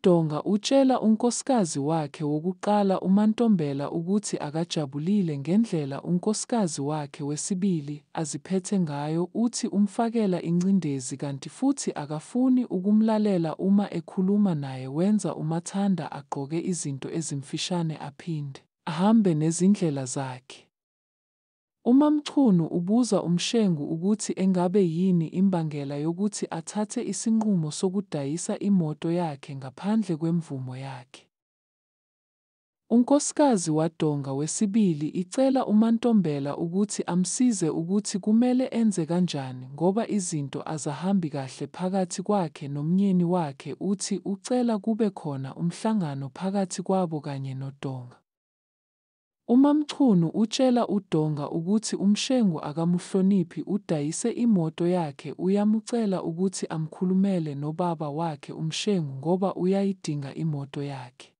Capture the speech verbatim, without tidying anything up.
uDonga utshela unkosikazi wakhe wokuqala uMaNtombela ukuthi akajabulile ngendlela unkosikazi wakhe wesibili aziphethe ngayo, uthi umfakela ingcindezi kanti futhi akafuni ukumlalela uma ekhuluma naye. Wenza uMathanda agqoke izinto ezimfishane aphinde ahambe nezindlela zakhe. UMaMchunu ubuza uMshengu ukuthi engabe yini imbangela yokuthi athathe isinqumo sokudayisa imoto yakhe ngaphandle kwemvumo yakhe. Unkosikazi waDonga wesibili icela uMaNtombela ukuthi amsize ukuthi kumele enze kanjani ngoba izinto azahambi kahle phakathi kwakhe nomyeni wakhe. Uthi ucela kube khona umhlangano phakathi kwabo kanye noDonga. UMaMchunu utshela uDonga ukuthi uMshengu akamuhloniphi udayise imoto yakhe, uyamucela ukuthi amkhulumele nobaba wakhe uMshengu ngoba uyayidinga imoto yakhe.